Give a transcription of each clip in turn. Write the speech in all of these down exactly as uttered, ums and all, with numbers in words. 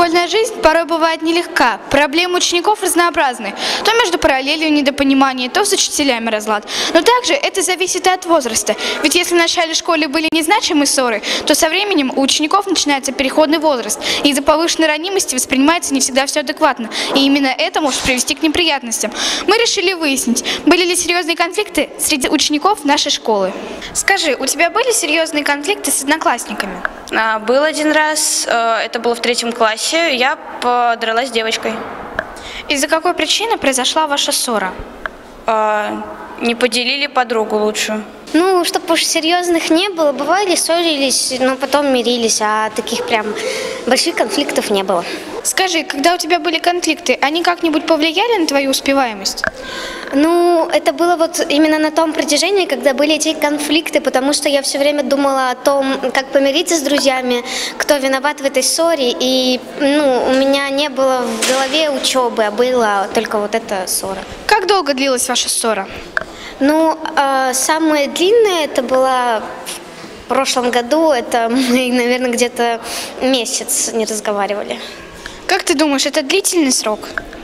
Школьная жизнь порой бывает нелегка, проблемы учеников разнообразны. То между параллелью недопонимание, то с учителями разлад. Но также это зависит и от возраста. Ведь если в начале школы были незначимые ссоры, то со временем у учеников начинается переходный возраст. И из-за повышенной ранимости воспринимается не всегда все адекватно. И именно это может привести к неприятностям. Мы решили выяснить, были ли серьезные конфликты среди учеников нашей школы. Скажи, у тебя были серьезные конфликты с одноклассниками? А, был один раз, это было в третьем классе, я подралась с девочкой. Из-за какой причины произошла ваша ссора? А, не поделили подругу лучшую. Ну, чтобы уж серьезных не было, бывали, ссорились, но потом мирились, а таких прям больших конфликтов не было. Скажи, когда у тебя были конфликты, они как-нибудь повлияли на твою успеваемость? Ну, это было вот именно на том протяжении, когда были эти конфликты, потому что я все время думала о том, как помириться с друзьями, кто виноват в этой ссоре, и ну, у меня не было в голове учебы, а была только вот эта ссора. Как долго длилась ваша ссора? Ну, э, самая длинная это была в прошлом году, это мы, наверное, где-то месяц не разговаривали. Как ты думаешь, это длительный срок?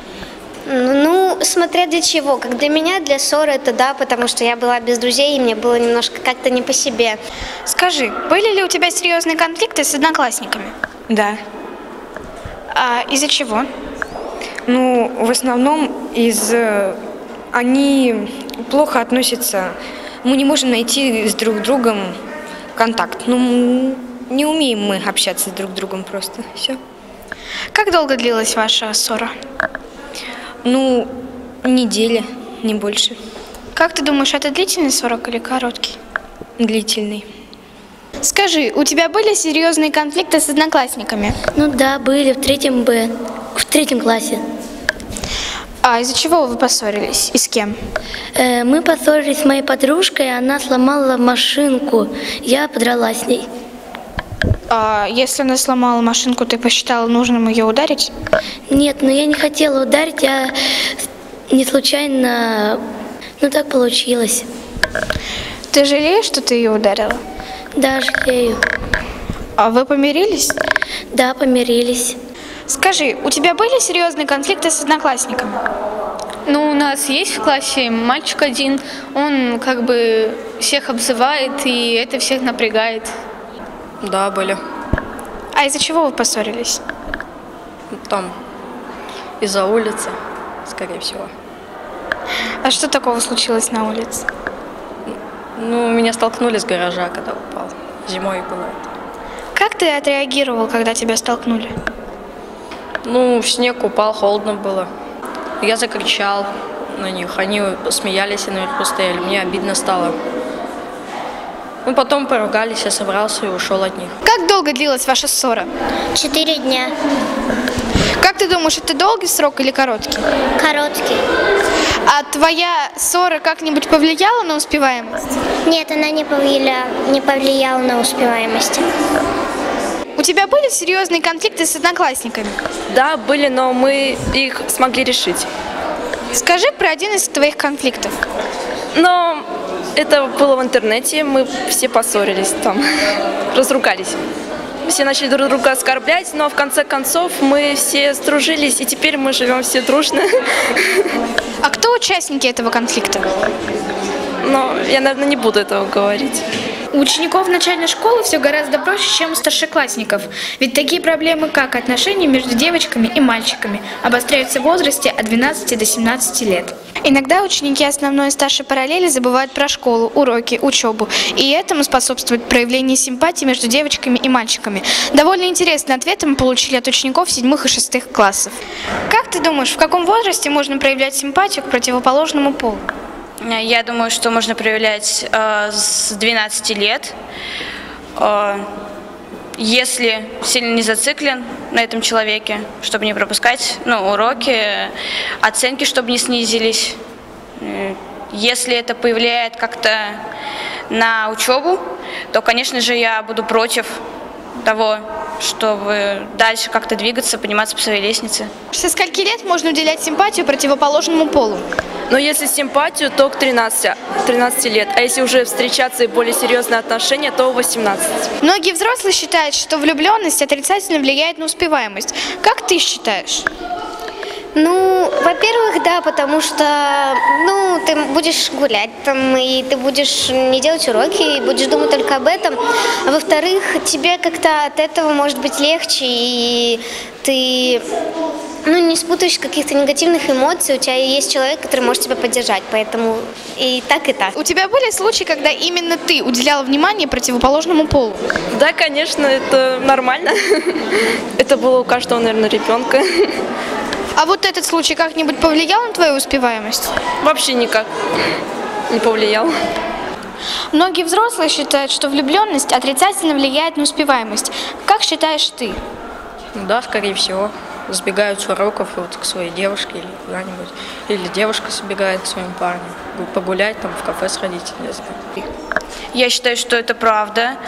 Ну, смотря для чего. Как для меня, для ссоры это да, потому что я была без друзей, и мне было немножко как-то не по себе. Скажи, были ли у тебя серьезные конфликты с одноклассниками? Да. А из-за чего? Ну, в основном из... Они плохо относятся. Мы не можем найти с друг другом контакт. Ну, не умеем мы общаться с друг другом просто. Все. Как долго длилась ваша ссора? Ну, неделя, не больше. Как ты думаешь, это длительный срок или короткий? Длительный. Скажи, у тебя были серьезные конфликты с одноклассниками? Ну да, были в третьем Б, в третьем классе. А из-за чего вы поссорились и с кем? Э, мы поссорились с моей подружкой, она сломала машинку, я подралась с ней. А если она сломала машинку, ты посчитала нужным ее ударить? Нет, но я не хотела ударить, я не случайно, ну так получилось. Ты жалеешь, что ты ее ударила? Да, жалею. А вы помирились? Да, помирились. Скажи, у тебя были серьезные конфликты с одноклассниками? Ну, у нас есть в классе мальчик один, он как бы всех обзывает, и это всех напрягает. Да, были. А из-за чего вы поссорились? Там, из-за улицы, скорее всего. А что такого случилось на улице? Ну, меня столкнули с гаража, когда упал. Зимой было это. Как ты отреагировал, когда тебя столкнули? Ну, в снег упал, холодно было. Я закричал на них, они смеялись и наверху стояли, мне обидно стало. Ну, потом поругались, я собрался и ушел от них. Как долго длилась ваша ссора? Четыре дня. Как ты думаешь, это долгий срок или короткий? Короткий. А твоя ссора как-нибудь повлияла на успеваемость? Нет, она не повлияла, не повлияла на успеваемость. У тебя были серьезные конфликты с одноклассниками? Да, были, но мы их смогли решить. Скажи про один из твоих конфликтов. Но это было в интернете, мы все поссорились там, разругались. Все начали друг друга оскорблять, но в конце концов мы все сдружились, и теперь мы живем все дружно. А кто участники этого конфликта? Но я, наверное, не буду этого говорить. У учеников начальной школы все гораздо проще, чем у старшеклассников. Ведь такие проблемы, как отношения между девочками и мальчиками, обостряются в возрасте от двенадцати до семнадцати лет. Иногда ученики основной и старшей параллели забывают про школу, уроки, учебу. И этому способствует проявление симпатии между девочками и мальчиками. Довольно интересные ответы мы получили от учеников седьмых и шестых классов. Как ты думаешь, в каком возрасте можно проявлять симпатию к противоположному полу? Я думаю, что можно проявлять э, с двенадцати лет, э, если сильно не зациклен на этом человеке, чтобы не пропускать ну, уроки, оценки, чтобы не снизились. Если это повлияет как-то на учебу, то, конечно же, я буду против того, чтобы дальше как-то двигаться, подниматься по своей лестнице. Со скольки лет можно уделять симпатию противоположному полу? Но если симпатию, то к тринадцати, тринадцати лет. А если уже встречаться и более серьезные отношения, то восемнадцать. Многие взрослые считают, что влюбленность отрицательно влияет на успеваемость. Как ты считаешь? Ну, во-первых, да, потому что, ну, ты будешь гулять там, и ты будешь не делать уроки, и будешь думать только об этом. А во-вторых, тебе как-то от этого может быть легче, и ты, ну, не спутаешь каких-то негативных эмоций, у тебя есть человек, который может тебя поддержать, поэтому и так, и так. У тебя были случаи, когда именно ты уделяла внимание противоположному полу? Да, конечно, это нормально. Это было у каждого, наверное, ребенка. А вот этот случай как-нибудь повлиял на твою успеваемость? Вообще никак не повлиял. Многие взрослые считают, что влюбленность отрицательно влияет на успеваемость. Как считаешь ты? Да, скорее всего. Сбегают с уроков вот к своей девушке или куда-нибудь. Или девушка сбегает к своим парням. Погулять, там, в кафе сходить, не знаю. Я считаю, что это правда.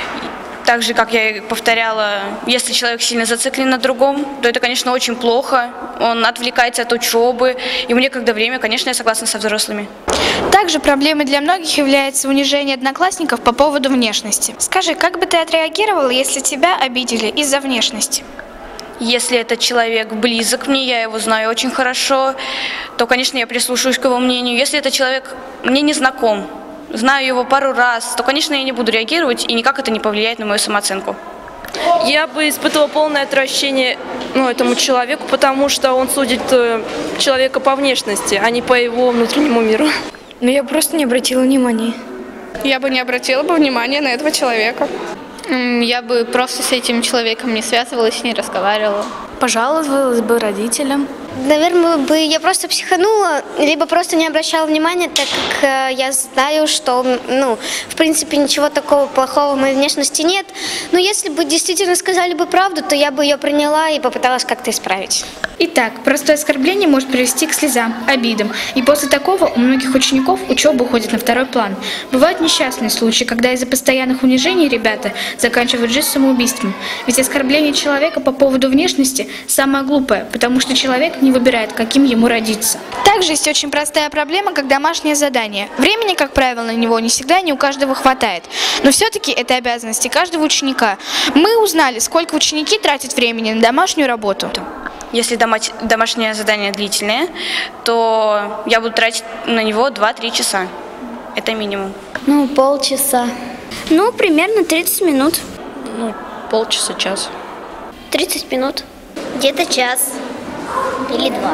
Так же, как я и повторяла, если человек сильно зациклен на другом, то это, конечно, очень плохо. Он отвлекается от учебы, ему некогда время. Конечно, я согласна со взрослыми. Также проблемой для многих является унижение одноклассников по поводу внешности. Скажи, как бы ты отреагировала, если тебя обидели из-за внешности? Если этот человек близок мне, я его знаю очень хорошо, то, конечно, я прислушаюсь к его мнению. Если этот человек мне не знаком, знаю его пару раз, то, конечно, я не буду реагировать, и никак это не повлияет на мою самооценку. Я бы испытывала полное отвращение, ну, этому человеку, потому что он судит э, человека по внешности, а не по его внутреннему миру. Но я просто не обратила внимания. Я бы не обратила бы внимания на этого человека. Я бы просто с этим человеком не связывалась, не разговаривала. Пожаловалась бы родителям. Наверное, бы я просто психанула, либо просто не обращала внимания, так как э, я знаю, что, ну, в принципе, ничего такого плохого в моей внешности нет. Но если бы действительно сказали бы правду, то я бы ее приняла и попыталась как-то исправить. Итак, простое оскорбление может привести к слезам, обидам. И после такого у многих учеников учеба уходит на второй план. Бывают несчастные случаи, когда из-за постоянных унижений ребята заканчивают жизнь самоубийством. Ведь оскорбление человека по поводу внешности самое глупое, потому что человек не выбирает, каким ему родиться. Также есть очень простая проблема, как домашнее задание. Времени, как правило, на него не всегда не у каждого хватает. Но все-таки это обязанности каждого ученика. Мы узнали, сколько ученики тратят времени на домашнюю работу. Если домашнее задание длительное, то я буду тратить на него два-три часа. Это минимум. Ну, полчаса. Ну, примерно тридцать минут. Ну, полчаса, час. тридцать минут. Где-то час. Или два.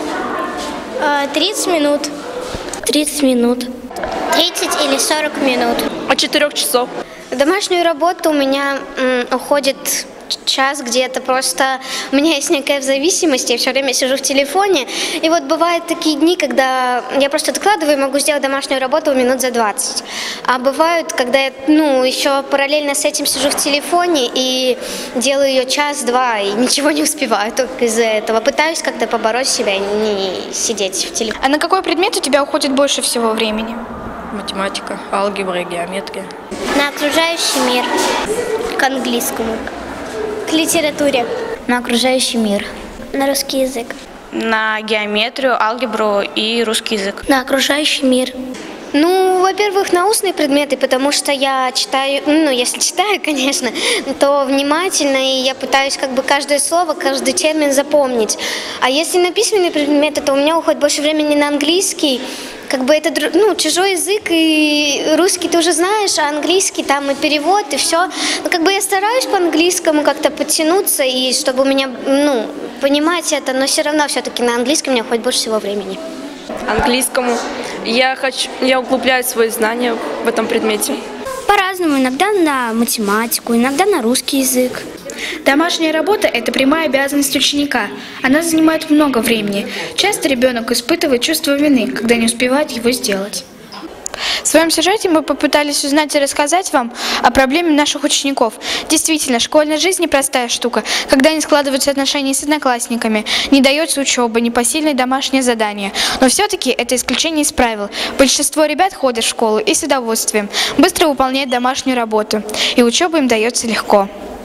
тридцать минут. тридцать минут. тридцать или сорок минут. От четырех часов. Домашнюю работу у меня м, уходит час где-то, просто у меня есть некая зависимость, я все время сижу в телефоне, и вот бывают такие дни, когда я просто откладываю и могу сделать домашнюю работу минут за двадцать, а бывают, когда я, ну, еще параллельно с этим сижу в телефоне и делаю ее час-два, и ничего не успеваю только из-за этого, пытаюсь как-то побороть себя, не сидеть в телефоне. А на какой предмет у тебя уходит больше всего времени? Математика, алгебра, геометрия. На окружающий мир, к английскому. К литературе. На окружающий мир. На русский язык. На геометрию, алгебру и русский язык. На окружающий мир. Ну, во-первых, на устные предметы, потому что я читаю, ну, если читаю, конечно, то внимательно, и я пытаюсь как бы каждое слово, каждый термин запомнить. А если на письменные предметы, то у меня уходит больше времени на английский. Как бы это, ну, чужой язык, и русский ты уже знаешь, а английский там и перевод, и все. Но как бы я стараюсь по-английскому как-то подтянуться, и чтобы у меня, ну, понимать это, но все равно все-таки на английском у меня уходит больше всего времени. Английскому. Я хочу, я углубляю свои знания в этом предмете. По-разному. Иногда на математику, иногда на русский язык. Домашняя работа – это прямая обязанность ученика. Она занимает много времени. Часто ребенок испытывает чувство вины, когда не успевает его сделать. В своем сюжете мы попытались узнать и рассказать вам о проблеме наших учеников. Действительно, школьная жизнь непростая штука, когда не складываются отношения с одноклассниками, не дается учеба, непосильные домашние задания. Но все-таки это исключение из правил. Большинство ребят ходят в школу и с удовольствием, быстро выполняют домашнюю работу, и учеба им дается легко.